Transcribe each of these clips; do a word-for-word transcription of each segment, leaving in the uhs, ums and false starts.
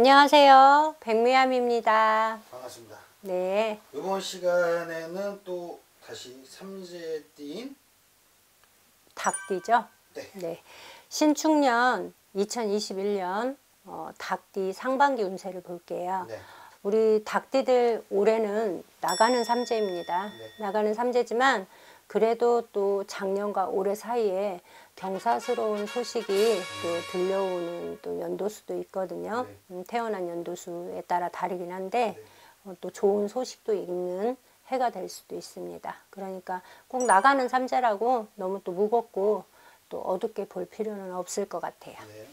안녕하세요. 백미암입니다. 반갑습니다. 네. 이번 시간에는 또 다시 삼재띠인 닭띠죠? 네. 네. 신축년 이천이십일 년 어, 닭띠 상반기 운세를 볼게요. 네. 우리 닭띠들 올해는 나가는 삼재입니다. 네. 나가는 삼재지만 그래도 또 작년과 올해 사이에 경사스러운 소식이 또 들려오는 또 연도수도 있거든요. 네. 음, 태어난 연도수에 따라 다르긴 한데 네. 어, 또 좋은 소식도 있는 해가 될 수도 있습니다. 그러니까 꼭 나가는 삼재라고 너무 또 무겁고 또 어둡게 볼 필요는 없을 것 같아요. 네.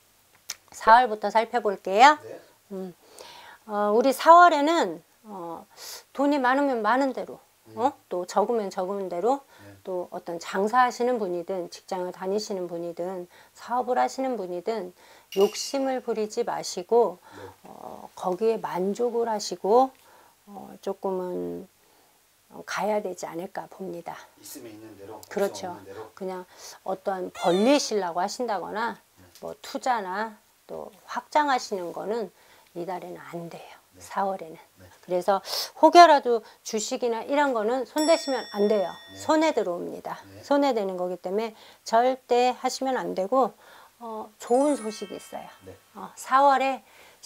사월부터 살펴볼게요. 네. 음, 어, 우리 사월에는 어, 돈이 많으면 많은 대로 어? 또 적으면 적은 대로 네. 또 어떤 장사하시는 분이든 직장을 다니시는 분이든 사업을 하시는 분이든 욕심을 부리지 마시고 네. 어, 거기에 만족을 하시고 어, 조금은 가야 되지 않을까 봅니다. 있으면 있는 대로, 그렇죠. 없으면 없는 대로. 그냥 어떠한 벌리시려고 하신다거나 네. 뭐 투자나 또 확장하시는 거는 이달에는 안 돼요. 네. 사월에는. 네. 그래서 혹여라도 주식이나 이런 거는 손대시면 안 돼요. 네. 손에 들어옵니다. 네. 손에 대는 거기 때문에 절대 하시면 안 되고 어, 좋은 소식이 있어요. 네. 어, 사월에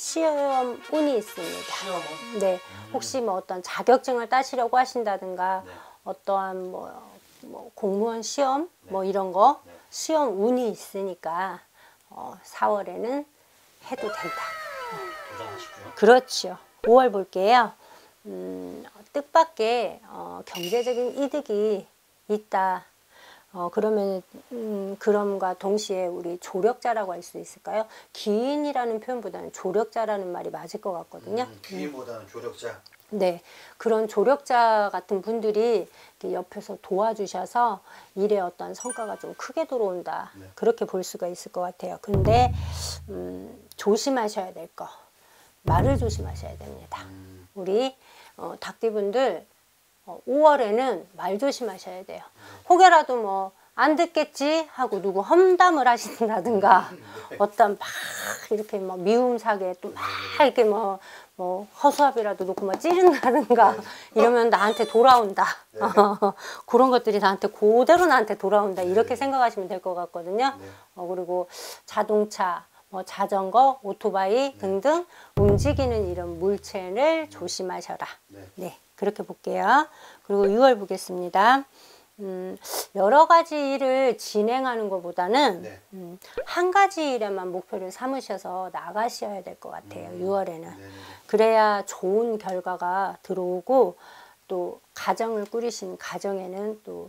시험 운이 있습니다. 시험은? 네, 음. 혹시 뭐 어떤 자격증을 따시려고 하신다든가 네. 어떠한 뭐, 뭐 공무원 시험 네. 뭐 이런 거 네. 시험 운이 있으니까 어, 사월에는 해도 된다. 도전하시고요. 그렇죠. 오월 볼게요. 음, 뜻밖의 어, 경제적인 이득이 있다. 어, 그러면 음, 그럼과 동시에 우리 조력자라고 할 수 있을까요? 기인이라는 표현보다는 조력자라는 말이 맞을 것 같거든요. 음, 기인보다는 조력자. 네, 그런 조력자 같은 분들이 이렇게 옆에서 도와주셔서 일에 어떤 성과가 좀 크게 들어온다. 네. 그렇게 그렇게 볼 수가 있을 것 같아요. 근데 음, 조심하셔야 될 거, 말을 조심하셔야 됩니다. 음, 우리 어, 닭띠분들 어, 오월에는 말 조심하셔야 돼요. 혹여라도 뭐 안 듣겠지 하고 누구 험담을 하신다든가 네. 어떤 막 이렇게 뭐 미움사게 또 막 이렇게 뭐, 뭐 허수아비라도 놓고 막 찌른다든가 네. 이러면 나한테 돌아온다. 네. 그런 것들이 나한테 그대로 나한테 돌아온다. 이렇게 생각하시면 될 것 같거든요. 네. 어, 그리고 자동차, 뭐 자전거, 오토바이 등등 움직이는 이런 물체를 조심하셔라. 네. 네, 그렇게 볼게요. 그리고 유월 보겠습니다. 음, 여러 가지 일을 진행하는 것보다는 네. 음, 한 가지 일에만 목표를 삼으셔서 나가셔야 될 것 같아요. 음, 유월에는. 네네네. 그래야 좋은 결과가 들어오고 또 가정을 꾸리신 가정에는 또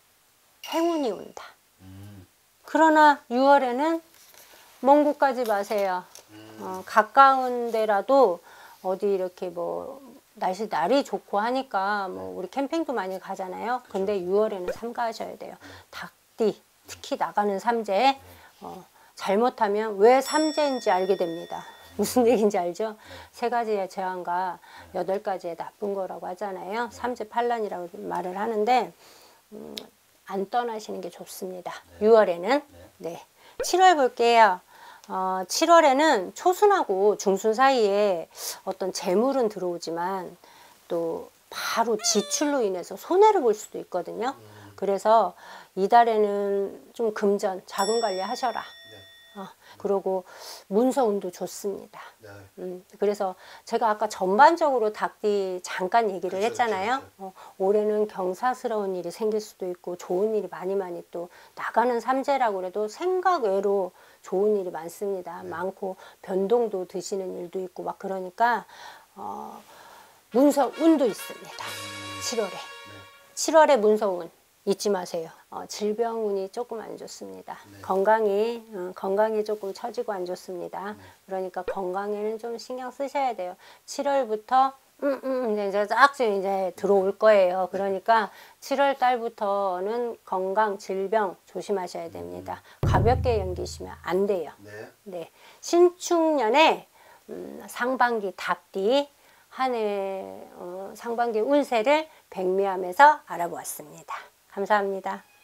행운이 온다. 음, 그러나 유월에는 먼 곳 가지 마세요. 음, 어, 가까운 데라도 어디 이렇게 뭐 날씨 날이 좋고 하니까 뭐 우리 캠핑도 많이 가잖아요. 근데 유월에는 삼가하셔야 돼요. 닭띠 특히 나가는 삼재 어, 잘못하면 왜 삼재인지 알게 됩니다. 무슨 얘기인지 알죠? 세 가지의 재앙과 여덟 가지의 나쁜 거라고 하잖아요. 삼재팔란이라고 말을 하는데 음, 안 떠나시는 게 좋습니다. 유월에는. 네. 칠월 볼게요. 어, 칠월에는 초순하고 중순 사이에 어떤 재물은 들어오지만 또 바로 지출로 인해서 손해를 볼 수도 있거든요. 그래서 이달에는 좀 금전, 자금 관리 하셔라. 네. 어, 그리고 문서운도 좋습니다. 네. 음, 그래서 제가 아까 전반적으로 닭띠 잠깐 얘기를 그쵸, 했잖아요. 그쵸, 그쵸. 어, 올해는 경사스러운 일이 생길 수도 있고 좋은 일이 많이 많이 또 나가는 삼재라고 그래도 생각 외로 좋은 일이 많습니다. 네. 많고 변동도 드시는 일도 있고 막 그러니까 어, 문서운도 있습니다. 칠월에. 네. 칠월에 문서운 잊지 마세요. 어, 질병운이 조금 안 좋습니다. 네. 건강이 어, 건강이 조금 처지고 안 좋습니다. 네. 그러니까 건강에는 좀 신경 쓰셔야 돼요. 칠월부터 음, 음, 이제 쫙좀 이제 들어올 거예요. 그러니까 칠월 달부터는 건강, 질병 조심하셔야 됩니다. 가볍게 연기시면 안 돼요. 네. 네, 신축년에 음, 상반기 닭띠 한 해 어, 상반기 운세를 백미암에서 알아보았습니다. 감사합니다.